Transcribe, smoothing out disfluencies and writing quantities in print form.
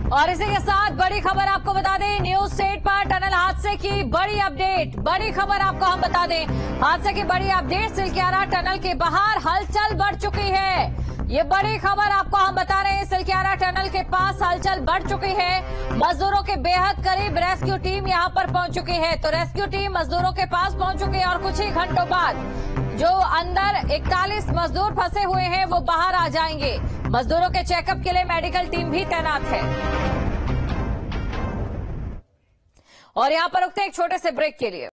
और इसी के साथ बड़ी खबर आपको बता दें, न्यूज 8 पर टनल हादसे की बड़ी अपडेट। बड़ी खबर आपको हम बता दें, हादसे की बड़ी अपडेट। सिलक्यारा टनल के बाहर हलचल बढ़ चुकी है। ये बड़ी खबर आपको हम बता रहे हैं, सिलक्यारा टनल के पास हलचल बढ़ चुकी है। मजदूरों के बेहद करीब रेस्क्यू टीम यहां पर पहुंच चुकी है। तो रेस्क्यू टीम मजदूरों के पास पहुंच चुकी है और कुछ ही घंटों बाद जो अंदर 41 मजदूर फंसे हुए हैं वो बाहर आ जाएंगे। मजदूरों के चेकअप के लिए मेडिकल टीम भी तैनात है। और यहां पर रुकते हैं एक छोटे से ब्रेक के लिए।